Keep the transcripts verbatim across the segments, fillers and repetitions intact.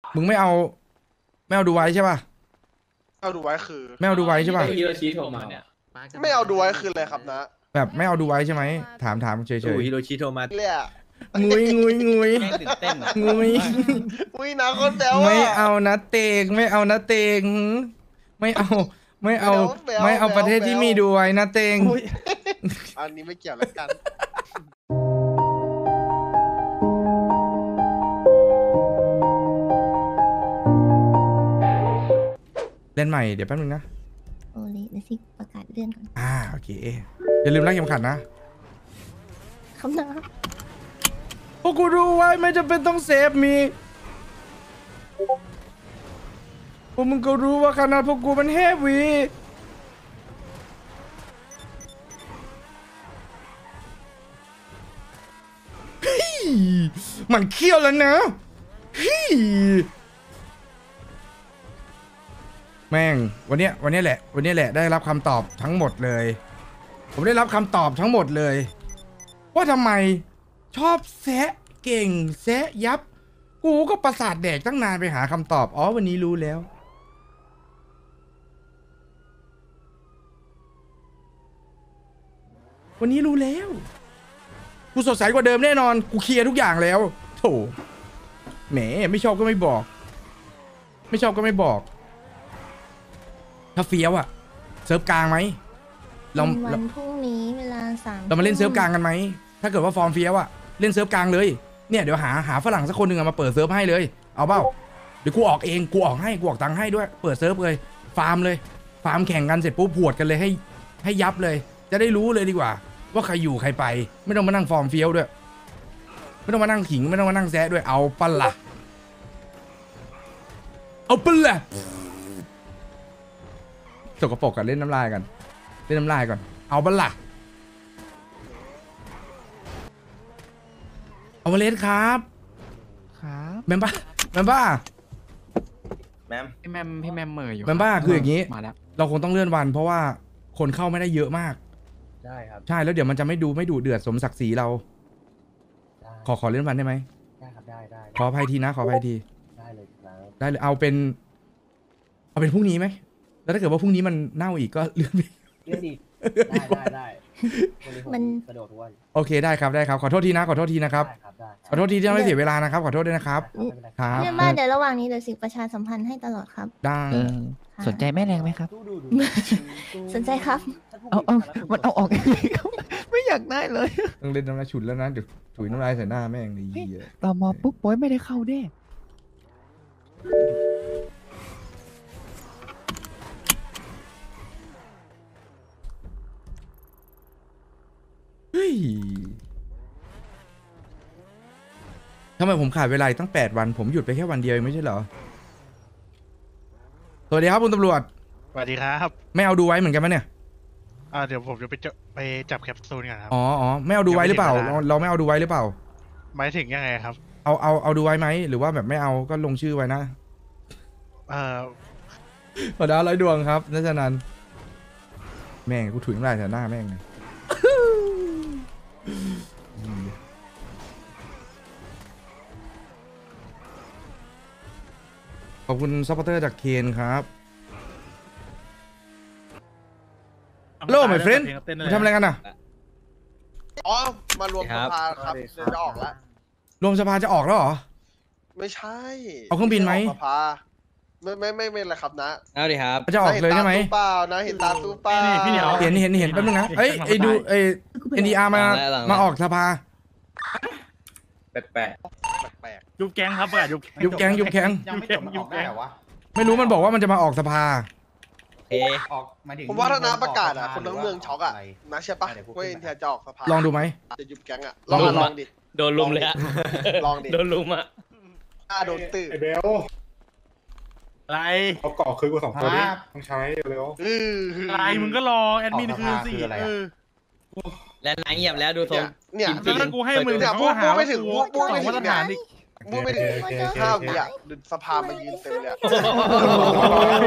มึงไม่เอาไม่เอาดูไว้ใช่ป่ะเอาดูไว้คือไม่เอาดูไว้ใช่ป่ะฮิโรชิโทรมาเนี่ยไม่เอาดูไว้คืออะไรครับนะแบบไม่เอาดูไว้ใช่ไหมถามถามเฉยเฉยฮิโรชิโทรมาเนี่ยงุยงุยงุยตื่นเต้นงุยอุ้ยนะคนแบวไม่เอานะเตงไม่เอานะเตงไม่เอาไม่เอาไม่เอาประเทศที่มีดูไว้นะเตงอันนี้ไม่เกี่ยวแล้วกันเล่นใหม่เดี๋ยวแป๊บนึงนะโอเลเดี๋ยวสิประกาศเลื่อนก่อนอ่าโอเคอย่าลืมรักเข็มขัดนะคำนะพวกกูดูไว้ไม่จำเป็นต้องเซฟมีพวกมึงก็รู้ว่าขนาดพวกกูมันเฮฟวีมันเคี้ยวแล้วนะฮีแม่งวันเนี้ยวันเนี้ยแหละวันเนี้ยแหละได้รับคำตอบทั้งหมดเลย ผมได้รับคำตอบทั้งหมดเลย ว่าทำไมชอบแซะเก่งแซะยับกูก็ประสาทแดกตั้งนานไปหาคำตอบอ๋อวันนี้รู้แล้ว วันนี้รู้แล้วกูสดใสกว่าเดิมแน่นอนกูเคลียร์ทุกอย่างแล้วโถแหมไม่ชอบก็ไม่บอก ไม่ชอบก็ไม่บอกถ้าเฟี้ยวอะเซิร์ฟกลางไหมเราวันพรุ่งนี้เวลาสามเรามาเล่นเซิร์ฟกลางกันไหมถ้าเกิดว่าฟอร์มเฟี้ยวอะเล่นเซิร์ฟกลางเลยเนี่ยเดี๋ยวหาหาฝรั่งสักคนหนึ่งมาเปิดเซิร์ฟให้เลยเอาเปล่าเดี๋ยวกูออกเองกูออกให้กูออกตังค์ให้ด้วยเปิดเซิร์ฟเลยฟาร์มเลยฟาร์มแข่งกันเสร็จปุ๊บหวดกันเลยให้ให้ยับเลยจะได้รู้เลยดีกว่าว่าใครอยู่ใครไปไม่ต้องมานั่งฟอร์มเฟี้ยวด้วยไม่ต้องมานั่งขิงไม่ต้องมานั่งแซะด้วยเอาปะละเอาปะละสกปรกกันเล่นน้ำลายกันเล่นน้ำลายก่อนเอาปะละเอามาเล่นครับครับแมมบ้าแมมบ้าแมมพี่แมมพี่แมมเหม่ออยู่แมมบ้าคืออย่างนี้มาแล้วเราคงต้องเลื่อนวันเพราะว่าคนเข้าไม่ได้เยอะมากได้ครับใช่แล้วเดี๋ยวมันจะไม่ดูไม่ดูเดือดสมศักดิ์ศรีเราได้ขอขอเลื่อนวันได้ไหมได้ครับได้ได้ขออภัยทีนะขออภัยทีได้เลยครับได้เลยเอาเป็น เอาเป็นพรุ่งนี้ไหมแล้วถ้าเกิดว่าพรุ่งนี้มันเน่าอีกก็เลื่อนไปเรื่องดีได้ได้ได้มันสะดวกทุกวันโอเคได้ครับได้ครับขอโทษทีนะขอโทษทีนะครับได้ครับได้ขอโทษทีที่ทำให้เสียเวลานะครับขอโทษด้วยนะครับครับเนี่ยมาเดี๋ยวระหว่างนี้เดี๋ยวสิประชาสัมพันธ์ให้ตลอดครับได้เออสนใจแม่แรงไหมครับสนใจครับเอาเอามันเอาออกยังไงครับ ไม่อยากได้เลยต้องเล่นน้ำลายฉุนแล้วนะเดี๋ยวถุยน้ำลายใส่หน้าแม่งเลยเหี้ยตอมอปุ๊บโป้ยไม่ได้เข้าแน่เฮ้ยทำไมผมขาดเวลาอีกตั้งแปดวันผมหยุดไปแค่วันเดียวเองไม่ใช่เหรอสวัสดีครับคุณตำรวจสวัสดีครับไม่เอาดูไว้เหมือนกันไหมเนี่ยอ่าเดี๋ยวผมจะไปจะไปจับแคปซูลกันครับอ๋ออ๋อไม่เอาดูไว้หรือเปล่ายังไม่ถึงเวลาเราเราไม่เอาดูไว้หรือเปล่าหมายถึงยังไงครับเอาเอาเอาดูไว้ไหมหรือว่าแบบไม่เอาก็ลงชื่อไว้นะเอ่อขอดาวร้อยดวงครับนัชนันแม่งกูถุยน้ำลายใส่หน้าแม่งเลยขอบคุณซัพพอร์เตอร์จากเคนครับโลmy friend ทำอะไรกันอ่ะอ๋อมารวมสภาครับเดี๋ยวจะออกแล้วรวมสภาจะออกแล้วเหรอไม่ใช่เอาเครื่องบินไหมสภาไม่ไม่ไม่ไม่อะไรครับนะเอาดิครับจะออกเลยใช่ไหมนะเห็นตาตู้เปล่านะเห็นตาตู้เปล่านี่พี่เหนียวเห็นเห็นเห็นแป๊บนึงนะเอ้ยไอ้ดูไอ้เอ็นดีอาร์มามาออกสภาแปลกแปลกยุบแก๊งครับประกาศยุบยุบแก๊งยุบแก๊งยังไม่จบยุบแก๊งไม่รู้มันบอกว่ามันจะมาออกสภาเอออกมาถึงๆผมว่าถ้าน้าประกาศอ่ะคนทั้งเมืองช็อกอ่ะนะใช่ปะว่าเอ็นเทียจะออกสภาลองดูไหมจะยุบแก๊งอ่ะลลออง งดูลองดิโดนลุมเลยอะลองดิโดนลุมอะหน้าโดนตื้อไอเบลอะไรเอาเกาะคืนกูสองตัวนี้ต้องใช้เร็วอืออะไรมึงก็รอแอดมินคืนสิออกสภาคืออะไรอะเออและนายเงียบแล้วดูทรเนี่งยเนี่ยแล้วถ้ากูให้มึงเนี่ยเขาพูดหาพูดไม่ถึงว่าพูดไม่ถึงมาตรฐานอีกพูดไม่ถึงห้าวิอ่ะดูสภามายืนเต็มเลยอะ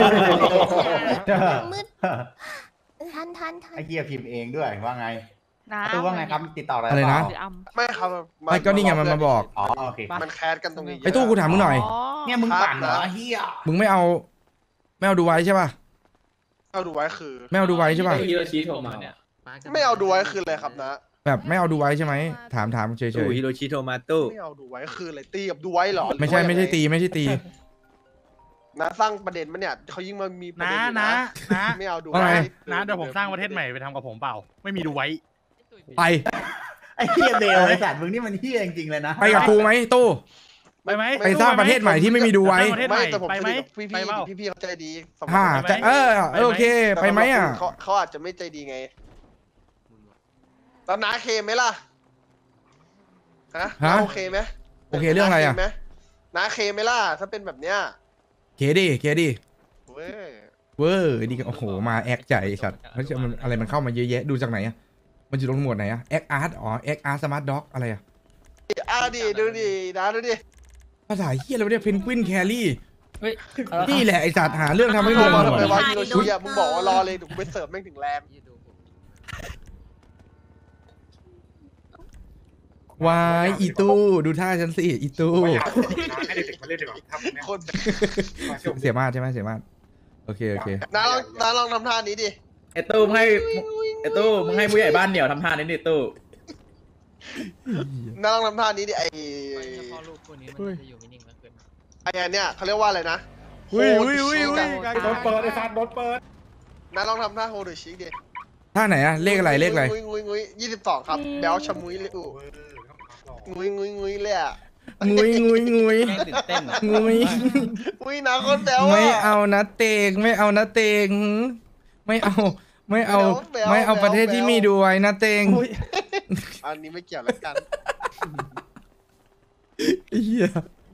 มืดทันทันทันไอเกียพิมพ์เองด้วยว่าไงนะตู้ว่าไงครับติดต่ออะไรอะไรนะหรืออำไม่ครับไม่ก็นี่ไงมันมาบอกอ๋อโอเคมันแคสกันตรงนี้เยอะไอ้ตู้กูถามมึงหน่อยเนี่ยมึงปั่นเหรอเฮียมึงไม่เอา ไม่เอาดูไว้ใช่ป่ะเอาดูไว้คือไม่เอาดูไว้ใช่ป่ะฮิโรชิโทรมาเนี่ยไม่เอาดูไว้คืออะไรครับนะแบบไม่เอาดูไว้ใช่ไหมถามถามเฉยตู้ฮิโรชิโทรมาตู้ไม่เอาดูไว้คืออะไรตีกับดูไว้เหรอๆไม่ใช่ไม่ใช่ตีไม่ใช่ตีนะสร้างประเด็นมันเนี่ยเขายิ่งมามีประนะเด็นอยู่นะนะนะไม่เอาดูว่าไงไว้นะเดี๋ยวผมสร้างประเทศใหม่ไปทำกับผมเปล่า ไม่มีดูไว้ไปไอ้เฮียเบลไอ้สัตว์มึงนี่มันเฮียจริงๆเลยนะไปกับกูไหมตู้ไปไหมไปสร้างประเทศใหม่ที่ไม่มีดูไว้สร้างประเทศใหไม่ม่แต่ผมไปสไหมนิทกับพี่ไปเปล่าพี่พี่ๆเขาใจดีสำหรับฮ่าผมจะเออเออโอเค ไปไหมอ่ะเขาเขาอาจจะไม่ใจดีไงแล้วนาเคไหมล่ะฮะฮะน้าโอเคไหมโอเคเรื่องอะไรอ่ะนาคหมนาเคไหมล่ะถ้าเป็นแบบเนี้ยเคดีเคดีเว้ยเวอร์ดีกันโอ้โหมาแอคใจไอ้สัตว์มันจะมันอะไรมันเข้ามาเยอะแยะดูจากไหนอ่ะมันอยู่ตรงหมวดไหนอ่ะแอคอาร์ตอ๋อแอคอาร์ตสมาร์ทด็อกอะไรอ่ะอ่ะดิดูดินะดูดิภาษาเฮียอะไรวะเนี่ยเพนกวินแครี่นี่แหละไอสัตว์หาเรื่องทำให้งงมาหมทำดไมวะฮิโรชิอ่ะมึงบอกว่ารอเลยเดี๋ยวกูไปเสิร์ฟแม่งถึงแรมวายอีตู้ดูท่าฉันสิอีตู้ไม่อยากให้เด็กๆมาเล่นดีกว่าทำเนี่ยคนเสียมากใช่ไหมเสียมากโอเคโอเคน้าลองน้าลองทำท่านี้ดิไอ้ตู้มึงให้ไอ้ตู้มึงให้ผู้ใหญ่บ้านเหนียวทำท่านี้ดิตู้น้าลองทำท่านี้ดิไอพ่อลูกคู่นี้มันจะอยู่ไม่นิ่งแล้วเกินไออันเนี้ยเขาเรียกว่าอะไรนะอุ้ยอุ้ยอุ้ยอุ้ยโดนเปิดไอ้สัตว์โดนเปิดน้าลองทำท่าโฮเดชิดิท่าไหนอะเลขอะไรเลขอะไรงุ้ยงุ้ยงุ้ยยี่สิบสองครับแบลชะมุยเลยอูเออต้องทำหรอกงุ้ยงุ้ยงุ้ยเลยอ่ะงุยงุยงุยแม่งตื่นเต้นอ่ะงุยอุ้ยน้าคนแบลอ่ะไม่เอานะเตงไม่เอานะเตงไม่เอาไม่เอาแบ๊วไม่เอาแบ๊วประเทศที่แบ๊วมีดูไว้นะเตงอันนี้ไม่เกี่ยวแล้วกันเฮีย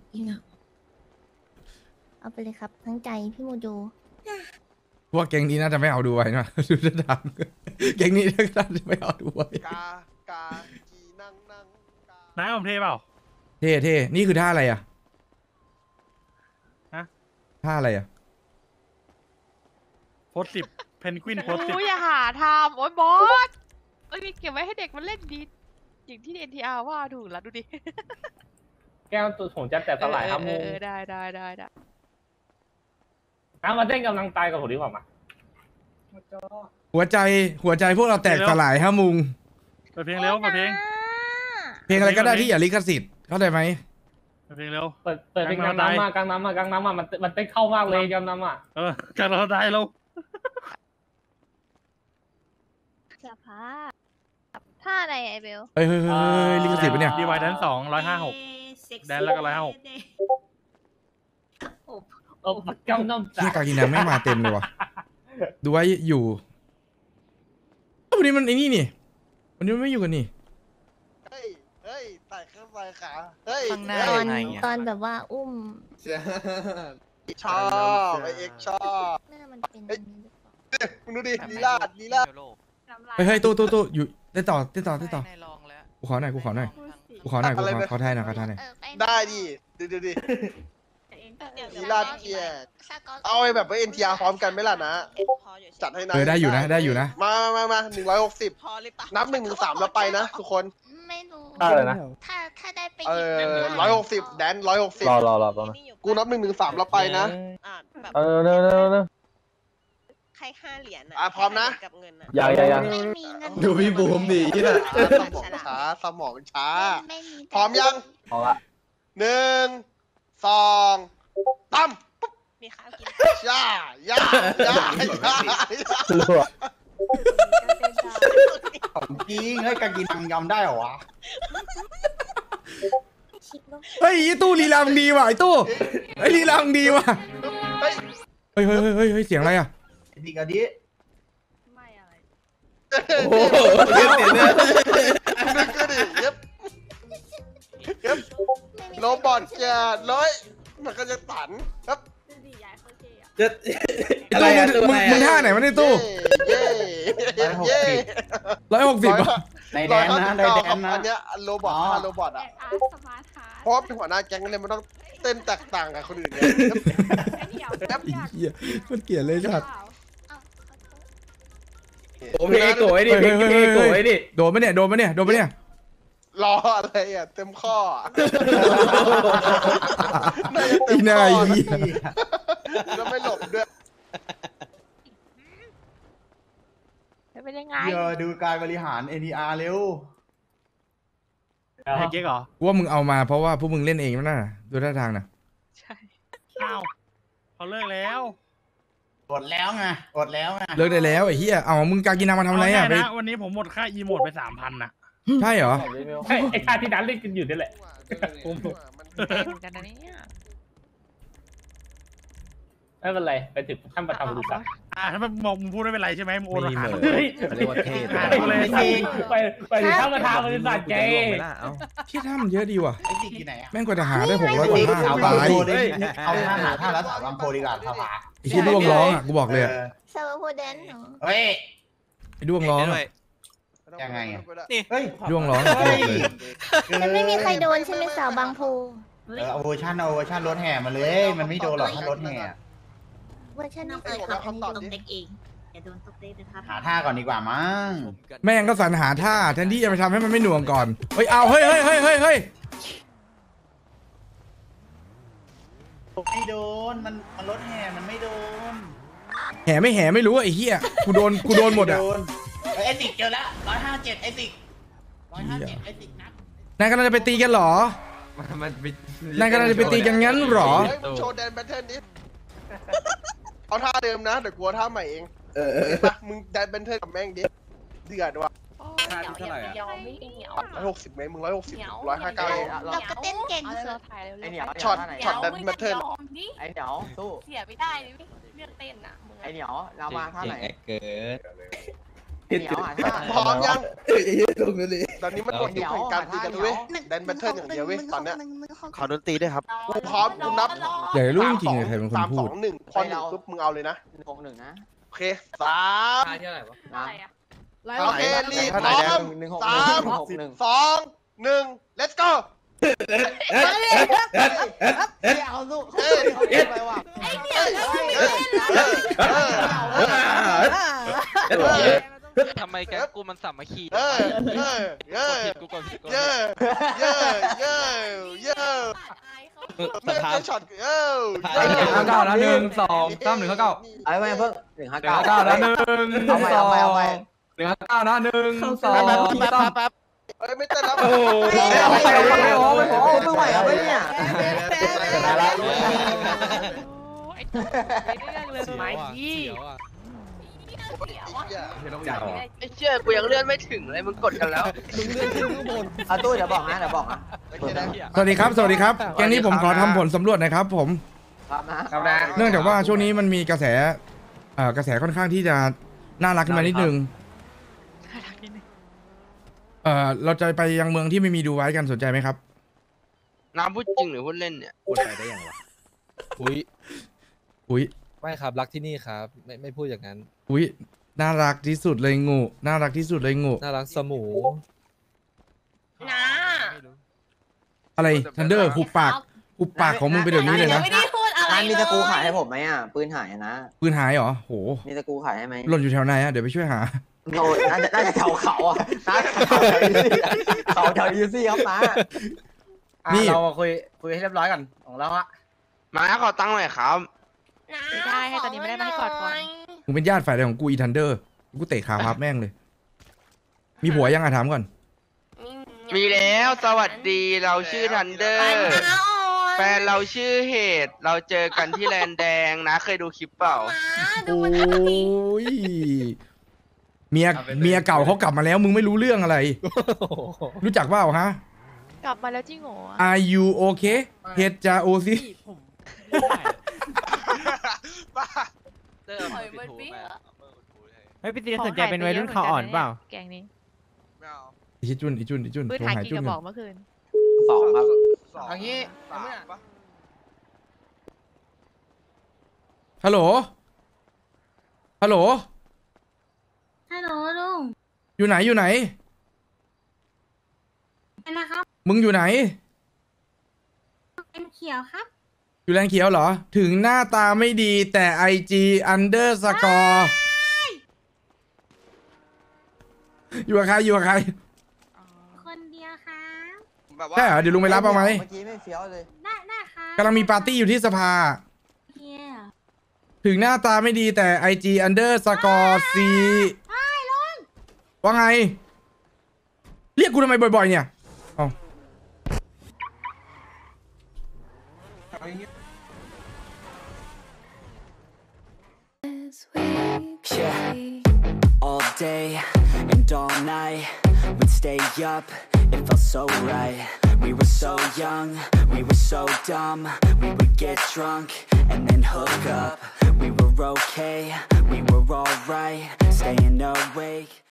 เอาไปเลยครับ ทั้งใจพี่โมโดพวกแก๊งนี้น่าจะไม่เอาดูไว้นะดูจะดังแก๊งนี้น่าจะไม่เอาดูไว้กากากีนั่งนั่งกาน้าผมเทเปล่าเท่เท่นี่คือท่าอะไรอะฮะท่าอะไรอะโพสสิบเพนกวินโพสสิบโอ้ยอย่าหาทำโอ้ยบอสเอ้ยเก็บไว้ให้เด็กมันเล่นดีอย่างที่เอ็นทีอาร์ว่าถูกแล้วดูดิแก้วตัวผมจะแต่สลายครับเอมูอเออได้ได้ได้ได้น้ำมาเต้นกำลังตายกับผมดีกว่ามาหัวใจหัวใจพวกเราแตกสลายฮะมุงเปิดเพลงเร็วเปิดเพลงเพลงอะไรก็ได้ที่อย่าลิขสิทธิ์เข้าใจไหมเปิดเพลงเร็วเปิดเปิดเป็นกกลาลาง งน้ำน้ำมากลางน้ำมากลางน้ำมามันมันเต้นเข้ามากเลยกลางน้ำอ่ะเออการเราได้แล้วเสื้อผ้าท่าอะไรไอเบลเฮ้ยเฮ้ยเฮ้ยเฮ้ยลิขสิทธิ์ปะเนี่ยดีไวแดนสองร้อยห้าหก แดนแล้วก็ร้อยห้าหกเออกำน้ำเฮีจ่ายกากินังไม่มาเต็มเลยวะดูไว้อยู่วันนี้มันไอ้นี่นี่วันนี้มันไม่อยู่กันนี่เฮ้ยเฮ้ยไต่ขึ้นไปขาเฮ้ยตอนตอนแบบว่าอุ้มชอบไอเอ็กชอบหน้ามันเป็นอย่างนี้หรือเปล่ามึงดูดิลีลาดลีลาดเฮ้ยเฮ้ยตู้ตู้ตู้อยู่เต้นต่อเต้นต่อเต้นต่อได้ลองแล้วกูขอหน่อยกูขอหน่อยกูขอหน่อยกูขอขอท่ายหน่อยขอท่ายหน่อยเออไปได้ดิดูดูดิ ลีลาดเกียร์สกอตเอาไอ้แบบว่าเอ็นทีอาร์พร้อมกันไหมล่ะนะ จัดให้นะเออได้อยู่นะได้อยู่นะมามามาหนึ่งร้อยหกสิบนับหนึ่งถึงสามแล้วไปนะทุกคนไม่รู้อะไรนะถ้าถ้าได้ไปเอหยิบอกันร้อยหกสิบแดนร้อยหกสิบรอรอรอรอนะกูนับหนึ่งถึงสามแล้วไปนะเออเร็วเร็วเร็วใครห้าเหรียญอ่ะพร้อมนะกับเงินอ่ะยังยังยังไม่มีเงินดูพี่บูมดิที่น่ะสมองช้าสมองช้าไม่มีพร้อมยังเอาละหนึ่งสองตั้มมีข้าวกินย่าย่าย่าย่ารัวของจริงเฮ้ยกากินังยอมได้เหรอวะชิปลูกเฮ้ยอีตู้ลีลามึงดีว่ะไอ้ตู้ไอ้ลีลามึงดีว่ะเฮ้ยเฮ้ยเฮ้ยเฮ้ยเฮ้ยเฮ้ยเสียงอะไรอ่ะดีกว่าดิไม่อะไรโอ้โหเย็บเสียเนี่ยนึกก็ดิเย็บเย็บโรบอทแกร้อยมันก็จะตันครับดียายเขาเจ๊อะจะไอ้อะไรตู้อะมึงมึงมึงท่าไหนวะในตู้เย่เย่เย่ร้อยหกสิบอ่ะในแดนนะในแดนนะอันเนี้ยโรบอทท่าโรบอทอ่ะอาร์ตสมาร์ทฮาร์เพราะเป็นหัวหน้าแก๊งเลยมันต้องเต้นแตกต่างกับคนอื่นไงไอ้เหี้ยไอ้เหี้ยมันเกลียดเลยสัตว์เอ้าขอโทษโอ้เพลงโกยดิเพลงเพลงโกยดิโดนไหมเนี่ยโดนไหมเนี่ยโดนไหมเนี่ยรออะไรอ่ะเต็มข้อน่าจะเต็อีมนาข้ยอเหี้ยแล้วไม่หลบด้วยเป็นยังไงเดี๋ยวดูการบริหาร เอ็น ที อาร์ เร็วไอ้เก๊กเหรอกูว่ามึงเอามาเพราะว่าพวกมึงเล่นเองนั่นน่ะดูท่าทางนะใช่อ้าวเขาเลิกแล้วอดแล้วไง อดแล้วไงเลิกได้แล้วไอ้เหี้ยเอามึงกากินามาทำอะไรอ่ะเอาไปแน่นะวันนี้ผมหมดค่าอีโมดไปสามพันน่ะใช่เหรอไอ้ไอ้ชาติที่นั้นเล่นกันอยู่นี่แหละเป็นเหมือนกันนะเนี่ยไม่เป็นไรไปถึงท่านประธานบริษัทอ่าถ้ามันมองมึงพูดไม่เป็นไรใช่ไหมมึงโอนมาหาไม่มันมีเฮ้ยเขาเรียกว่าเทพหาไปเลยไปไปถึงท่านประธานบริษัทแกเชี่ยท่ามันเยอะดีว่ะไอ้สิที่ไหนอ่ะแม่งกว่าจะหาได้หกร้อยกว่าสาท่าวบางตายโพดิเอาท่าหาท่าแล้วสาวบางโพดีกว่าสภาไอ้เชี่ยด้วงร้องอ่ะกูบอกเลยอะเซอร์โพเดนเหรอเฮ้ยไอ้ด้วงร้องอะยังไงอะนี่เฮ้ยด้วงร้องอะกูบอกเลยมันไม่มีใครโดนใช่ไหมสาวบางโพเออเอาเวอร์ชันเอาเวอร์ชันรถแห่มาเลย มันไม่โดนหรอกถ้ารถแห่อะเวอร์ชันนี้เคยขับอันนี้ลงเด็กเองอย่าโดนตกเต้นะครับหาท่าก่อนดีกว่ามั้งแม่งก็สรรหาท่าแทนที่จะไปทำให้มันไม่หน่วงก่อนเฮ้ยเอาเฮ้ยเฮ้ยเฮ้ยเฮ้ยเฮ้ยไม่โดน มันมันรถแห่ มันไม่โดนแห่ไม่แห่ไม่รู้อะไอ้เหี้ยกูโดนกูโดนหมดอ่ะโเฮ้ยไอติกเจอแล้วร้อยห้าเจ็ดไอติกร้อยห้าเจ็ดไอติกนัดนายกำลังจะไปตีกันเหรอมันไปนายกำลังจะไปตีกันงั้นเหรอเฮ้ยมึงโชว์แดนแบทเทิลดิเอาท่าเดิมนะเดี๋ยวกลัวท่าใหม่เองเออมามึงแดนแบทเทิลกับแม่งดิเดือดว่ะเหนียวเหนียวเหนียวไม่เหนียวร้อยหกสิบไหมมึงร้อยหกสิบร้อยห้าเก้าเองเราก็เต้นเก่งเอาสุเราดถ่ายเร็วไอ้เหนียวช็อตช็อตแดนแบทเทิลไอ้เหนียวสู้เสียไม่ได้เลยเลือกเต้นอ่ะมึงไอ้เหนียวเรามาท่าไหนเกิดไอ้เหนียวอ่ะท่าพร้อมยังไอ้เหี้ยตรงนั้นเลยตอนนี้มันหมดยุคแห่งการตีกันแล้วเว้ยแดนแบทเทิลอย่างเดียวเว้ยตอนเนี้ยขอดนตรีด้วยครับกูพร้อมกูนับอยากจะรู้จริงๆเลยใครเป็นคนสามพูสอดงหนึ่งพอหนึ่งปุ๊บมึงเอาเลยนะหนึ่งหกหนึ่งนะโอเคสามท่าที่เท่าไหร่วะอะไรอ่ะโอเครีบพร้อมหนึ่งหกสามหกหนึ่งสองหนึ่ง let's go เอาสู้เขาไปว่ะเอ้ยเอ้ยเอ้ยเอ้ยทำไมแกกูมันสามัคคีเอ้ยเอ้ยเอ้ยกูก่อนกูก่อนเย้เย้เย้เย้ไม่ใช่ช็อตเอ้ยเก้านะหนึ่งสองสามหนึ่งเก้าไอ้ไม่เพิ่งหนึ่งห้าหนึ่งเก้าเก้านะหนึ่งเอาไปเอาไปเอาไปหนึ่งเก้านะหนึ่งสองแป๊บสามแป๊บแป๊บเอ้ยไม่เต้นแล้วโอ้โหเอาไปเอาไปเอาไปเอาไปไหวเอาไปเนี่ยได้ละไอ้ตัวไม่เรื่องเลยไม้ที่เจ้าไอ้เชี่ยกูยังเลื่อนไม่ถึงเลยมึงกดกันแล้วเอาตู้เดี๋ยวบอกนะเดี๋ยวบอกนะสวัสดีครับสวัสดีครับแกงนี้ผมขอทำผลสำรวจหนะครับผมครับนะครับนะเนื่องจากว่าช่วงนี้มันมีกระแสเอ่อกระแสค่อนข้างที่จะน่ารักขึ้นมานิดนึงเอ่อเราจะไปยังเมืองที่ไม่มีดูไว้กันสนใจไหมครับน้ำพูดจริงหรือพูดเล่นเนี่ยพูดไปได้ยังวะอุ้ยอุ้ยไม่ครับรักที่นี่ครับ ไม่ไม่พูดอย่างนั้นอุ้ยน่ารักที่สุดเลยงูน่ารักที่สุดเลยงูน่ารักสมูนะอะไรทันเดอร์หุบปากหุบปากของมึงไปเดี๋ยวนี้เลยนะไม่ได้พูดอะไรร้านมีตะกูขายให้ผมไหมอ่ะปืนหายนะปืนหายเหรอโหมีตะกูขายให้ไหมหล่นอยู่แถวไหนอะเดี๋ยวไปช่วยหาโอ้น่าจะน่าจะแถวเขาอ่ะน่าจะเขาแถวยูซี่ครับนะนี่เราคุยคุยให้เรียบร้อยก่อนของเราอะมาขอตั้งหน่อยครับไม่ได้ให้ตอนนี้ไม่ได้มาให้กอดก่อนมึงเป็นญาติฝ่ายใดของกูอีทันเดอร์กูเตะขาพับแม่งเลย มีผัวยังอะถามก่อนมีแล้วสวัสดีเราชื่อทันเดอร์แฟนเราชื่อเหตุเราเจอกันที่แลนแดงนะเคยดูคลิปเปล่าโอ้ยเมียเมียเก่าเขากลับมาแล้วมึงไม่รู้เรื่องอะไร รู้จักเปล่าฮะกลับมาแล้วจริงเหรอ Are you okay เฮดจาโอซิบ้าเตอร์มันปิดหูไปเฮ้ยพี่ตีสนใจเป็นวัยรุ่นเขาอ่อนเปล่าแกงนี้ไม่เอาอีจุนอีจุนอีจุนปืนโทรหายหากี่จุกนระหบนึ่อง กเมื่อคืนสองครับสองเอางี้สามปะฮัลโหลฮัลโหลฮัลโหลลุงอยู่ไหนอยู่ไหนนะครับมึงอยู่ไหนเป็นเขียวครับอยู่แรงเขียวเหรอ ถึงหน้าตาไม่ดีแต่ ไอ จี underscore อยู่กับใครอยู่กับใครคนเดียวค่ะแบบว่าใช่เหรอเดี๋ยวลุงไปรับเอาไหมเมื่อกี้ไม่เฟี้ยวเลยได้ได้ค่ะกำลังมีปาร์ตี้อยู่ที่สภาเฮียถึงหน้าตาไม่ดีแต่ ไอ จี underscore c ว่าไง เรียกกูทำไมบ่อยๆเนี่ยเอา Yeah. All day and all night, we'd stay up, it felt so right. We were so young, we were so dumb. We would get drunk and then hook up. We were okay, we were alright, staying awake.